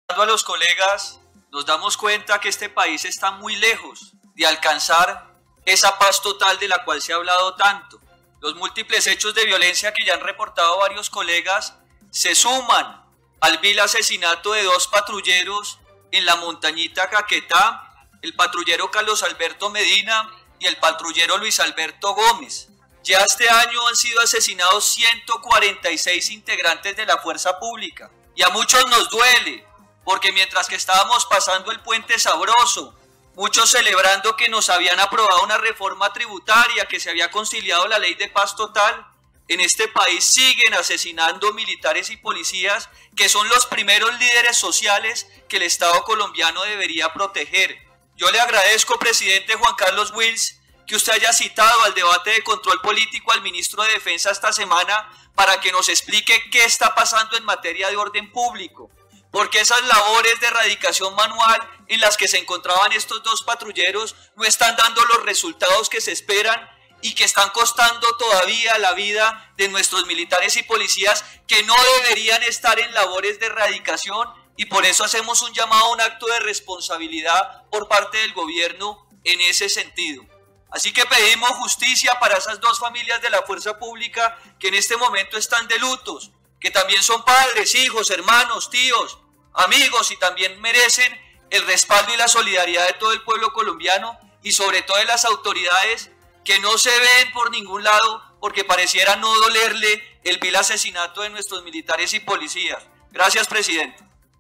A los colegas nos damos cuenta que este país está muy lejos de alcanzar esa paz total de la cual se ha hablado tanto. Los múltiples hechos de violencia que ya han reportado varios colegas se suman al vil asesinato de 2 patrulleros en la montañita Caquetá, el patrullero Carlos Alberto Medina y el patrullero Luis Alberto Gómez. Ya este año han sido asesinados 146 integrantes de la fuerza pública y a muchos nos duele, porque mientras que estábamos pasando el puente sabroso, muchos celebrando que nos habían aprobado una reforma tributaria, que se había conciliado la ley de paz total, en este país siguen asesinando militares y policías que son los primeros líderes sociales que el Estado colombiano debería proteger. Yo le agradezco, presidente Juan Carlos Wills, que usted haya citado al debate de control político al ministro de Defensa esta semana para que nos explique qué está pasando en materia de orden público. Porque esas labores de erradicación manual en las que se encontraban estos 2 patrulleros no están dando los resultados que se esperan y que están costando todavía la vida de nuestros militares y policías que no deberían estar en labores de erradicación, y por eso hacemos un llamado a un acto de responsabilidad por parte del gobierno en ese sentido. Así que pedimos justicia para esas 2 familias de la fuerza pública que en este momento están de lutos, que también son padres, hijos, hermanos, tíos, amigos, y también merecen el respaldo y la solidaridad de todo el pueblo colombiano y sobre todo de las autoridades que no se ven por ningún lado porque pareciera no dolerle el vil asesinato de nuestros militares y policías. Gracias, presidente.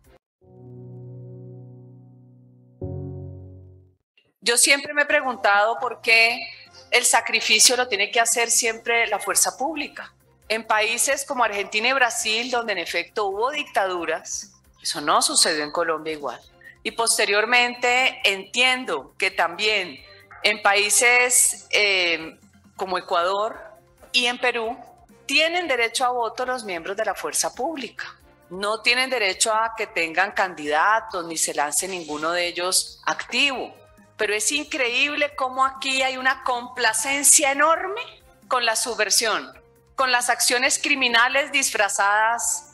Yo siempre me he preguntado por qué el sacrificio lo tiene que hacer siempre la fuerza pública. En países como Argentina y Brasil, donde en efecto hubo dictaduras, eso no sucedió en Colombia igual. Y posteriormente entiendo que también en países como Ecuador y en Perú tienen derecho a voto los miembros de la fuerza pública. No tienen derecho a que tengan candidatos ni se lance ninguno de ellos activo. Pero es increíble cómo aquí hay una complacencia enorme con la subversión, con las acciones criminales disfrazadas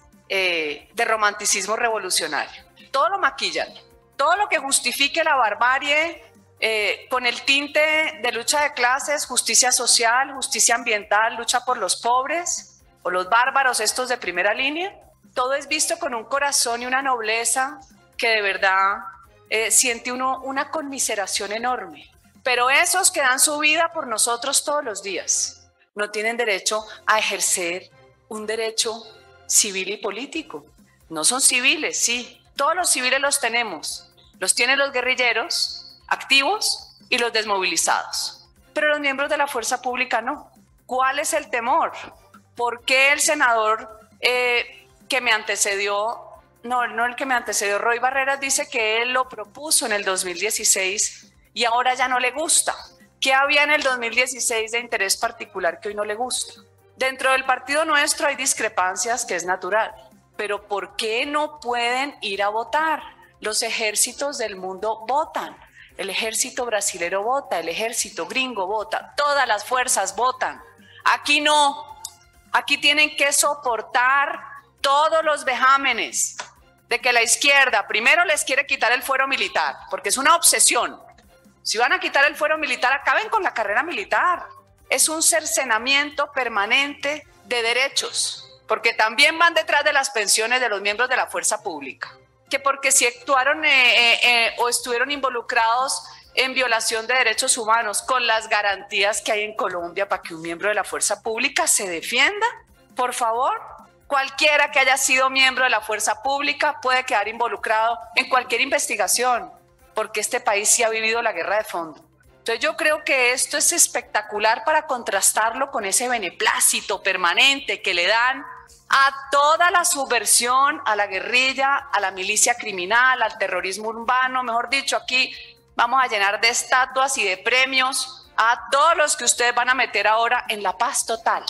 de romanticismo revolucionario. Todo lo maquillan, todo lo que justifique la barbarie con el tinte de lucha de clases, justicia social, justicia ambiental, lucha por los pobres o los bárbaros estos de primera línea. Todo es visto con un corazón y una nobleza que de verdad siente uno una conmiseración enorme. Pero esos que dan su vida por nosotros todos los días no tienen derecho a ejercer un derecho civil y político. No son civiles, sí, todos los civiles los tenemos. Los tienen los guerrilleros activos y los desmovilizados. Pero los miembros de la fuerza pública no. ¿Cuál es el temor? ¿Por qué el senador que me antecedió, no el que me antecedió, Roy Barreras, dice que él lo propuso en el 2016 y ahora ya no le gusta? ¿Qué había en el 2016 de interés particular que hoy no le gusta? Dentro del partido nuestro hay discrepancias, que es natural, pero ¿por qué no pueden ir a votar? Los ejércitos del mundo votan. El ejército brasilero vota, el ejército gringo vota, todas las fuerzas votan. Aquí no, aquí tienen que soportar todos los vejámenes de que la izquierda primero les quiere quitar el fuero militar, porque es una obsesión. Si van a quitar el fuero militar, acaben con la carrera militar. Es un cercenamiento permanente de derechos, porque también van detrás de las pensiones de los miembros de la fuerza pública. Que porque si actuaron o estuvieron involucrados en violación de derechos humanos, con las garantías que hay en Colombia para que un miembro de la fuerza pública se defienda, por favor. Cualquiera que haya sido miembro de la fuerza pública puede quedar involucrado en cualquier investigación, porque este país sí ha vivido la guerra de fondo. Entonces yo creo que esto es espectacular para contrastarlo con ese beneplácito permanente que le dan a toda la subversión, a la guerrilla, a la milicia criminal, al terrorismo urbano. Mejor dicho, aquí vamos a llenar de estatuas y de premios a todos los que ustedes van a meter ahora en la paz total.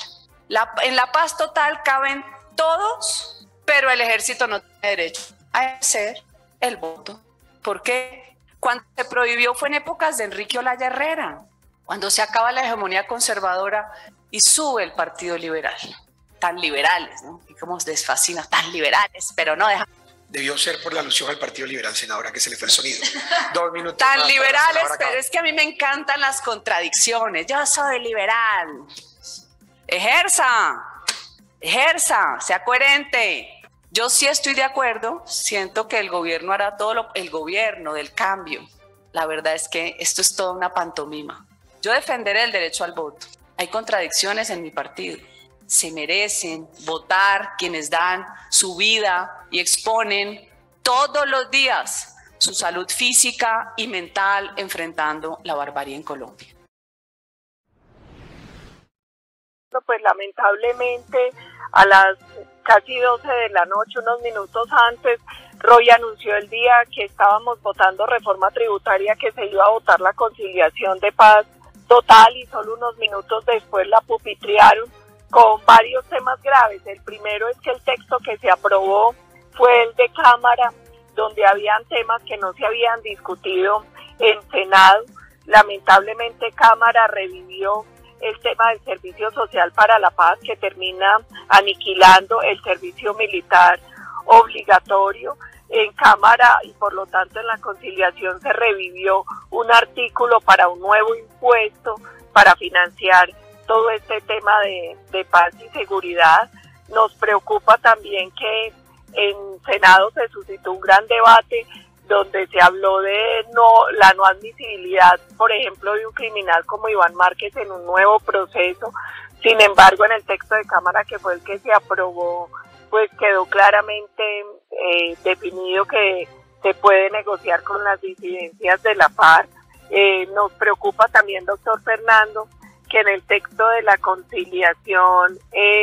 En la paz total caben todos, pero el ejército no tiene derecho a ejercer el voto. ¿Por qué? Cuando se prohibió fue en épocas de Enrique Olaya Herrera, cuando se acaba la hegemonía conservadora y sube el Partido Liberal. Tan liberales, ¿no? Y como les fascina, tan liberales, pero no dejan Debió ser por la alusión al Partido Liberal, senadora, que se le fue el sonido. 2 minutos. Tan liberales, pero es que a mí me encantan las contradicciones. Yo soy liberal. Ejerza, sea coherente. Yo sí estoy de acuerdo, siento que el gobierno hará el gobierno del cambio. La verdad es que esto es toda una pantomima. Yo defenderé el derecho al voto. Hay contradicciones en mi partido. Se merecen votar quienes dan su vida y exponen todos los días su salud física y mental enfrentando la barbarie en Colombia. Pues lamentablemente a las casi 12 de la noche, unos minutos antes, Roy anunció el día que estábamos votando reforma tributaria, que se iba a votar la conciliación de paz total, y solo unos minutos después la pupitriaron con varios temas graves. El primero es que el texto que se aprobó fue el de Cámara, donde habían temas que no se habían discutido en Senado. Lamentablemente Cámara revivió el tema del servicio social para la paz, que termina aniquilando el servicio militar obligatorio. En Cámara y por lo tanto en la conciliación se revivió un artículo para un nuevo impuesto para financiar todo este tema de paz y seguridad. Nos preocupa también que en Senado se suscitó un gran debate donde se habló de la no admisibilidad, por ejemplo, de un criminal como Iván Márquez en un nuevo proceso. Sin embargo, en el texto de Cámara, que fue el que se aprobó, pues quedó claramente definido que se puede negociar con las disidencias de la FARC. Nos preocupa también, doctor Fernando, que en el texto de la conciliación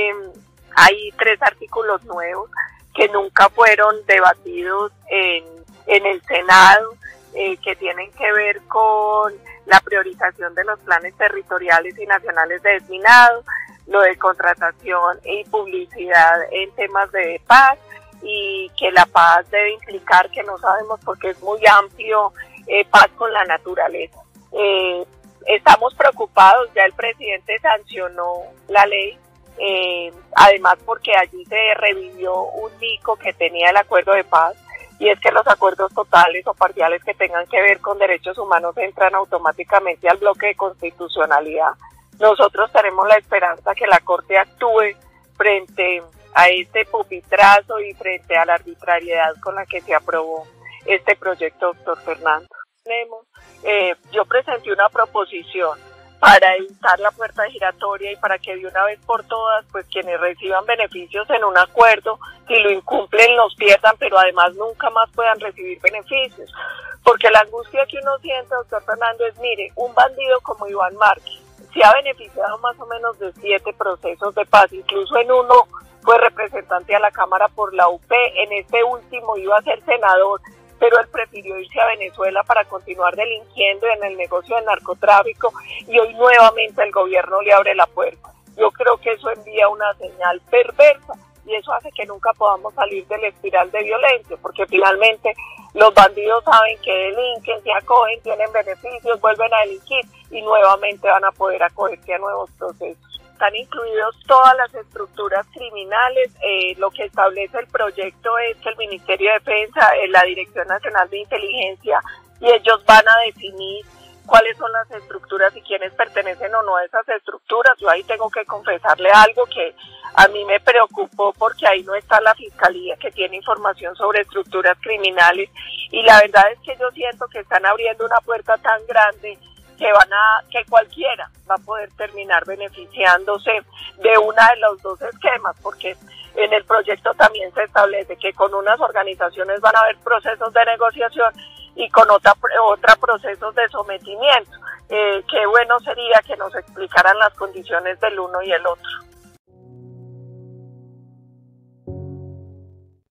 hay 3 artículos nuevos que nunca fueron debatidos en el Senado, que tienen que ver con la priorización de los planes territoriales y nacionales de desminado, lo de contratación y publicidad en temas de paz, y que la paz debe implicar, que no sabemos porque es muy amplio, paz con la naturaleza. Estamos preocupados, ya el presidente sancionó la ley, además porque allí se revivió un ICO que tenía el acuerdo de paz, y es que los acuerdos totales o parciales que tengan que ver con derechos humanos entran automáticamente al bloque de constitucionalidad. Nosotros tenemos la esperanza que la Corte actúe frente a este pupitrazo y frente a la arbitrariedad con la que se aprobó este proyecto, doctor Fernando. Yo presenté una proposición para evitar la puerta giratoria y para que de una vez por todas, pues quienes reciban beneficios en un acuerdo, si lo incumplen los pierdan, pero además nunca más puedan recibir beneficios. Porque la angustia que uno siente, doctor Fernando, es, mire, un bandido como Iván Márquez se ha beneficiado más o menos de 7 procesos de paz, incluso en uno fue representante a la Cámara por la UP, en este último iba a ser senador, pero él prefirió irse a Venezuela para continuar delinquiendo en el negocio del narcotráfico, y hoy nuevamente el gobierno le abre la puerta. Yo creo que eso envía una señal perversa, y eso hace que nunca podamos salir de la espiral de violencia, porque finalmente los bandidos saben que delinquen, se acogen, tienen beneficios, vuelven a delinquir y nuevamente van a poder acogerse a nuevos procesos. Están incluidos todas las estructuras criminales. Lo que establece el proyecto es que el Ministerio de Defensa, la Dirección Nacional de Inteligencia, y ellos van a definir cuáles son las estructuras y quiénes pertenecen o no a esas estructuras. Yo ahí tengo que confesarle algo que a mí me preocupó, porque ahí no está la Fiscalía, que tiene información sobre estructuras criminales, y la verdad es que yo siento que están abriendo una puerta tan grande que cualquiera va a poder terminar beneficiándose de una de los 2 esquemas, porque en el proyecto también se establece que con unas organizaciones van a haber procesos de negociación y con otra procesos de sometimiento. Qué bueno sería que nos explicaran las condiciones del uno y el otro.